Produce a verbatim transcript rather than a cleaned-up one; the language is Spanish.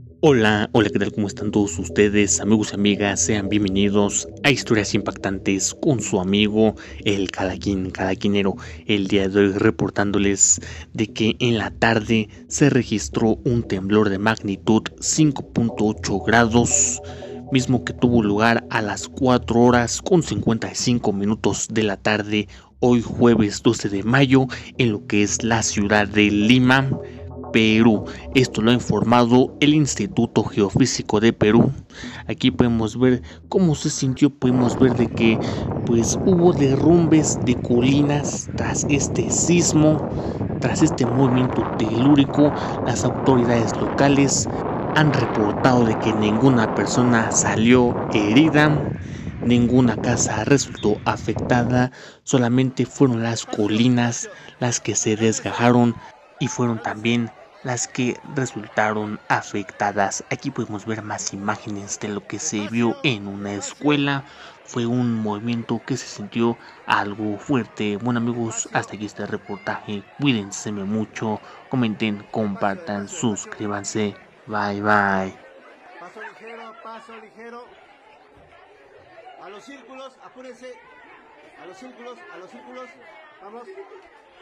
Hola, hola, ¿qué tal? ¿Cómo están todos ustedes, amigos y amigas? Sean bienvenidos a Historias Impactantes con su amigo el Calaquín, Calaquinero. El día de hoy reportándoles de que en la tarde se registró un temblor de magnitud cinco punto ocho grados, mismo que tuvo lugar a las cuatro horas con cincuenta y cinco minutos de la tarde, hoy jueves doce de mayo, en lo que es la ciudad de Lima, Perú. Esto lo ha informado el Instituto Geofísico de Perú. Aquí podemos ver cómo se sintió, podemos ver de que pues hubo derrumbes de colinas tras este sismo, tras este movimiento telúrico. Las autoridades locales han reportado de que ninguna persona salió herida, ninguna casa resultó afectada, solamente fueron las colinas las que se desgajaron y fueron también las que resultaron afectadas. Aquí podemos ver más imágenes de lo que se vio en una escuela. Fue un movimiento que se sintió algo fuerte. Bueno, amigos, hasta aquí este reportaje. Cuídense mucho, comenten, compartan, suscríbanse. Bye bye. Paso ligero, paso ligero. A los círculos, apúrense. A los círculos, a los círculos. Vamos.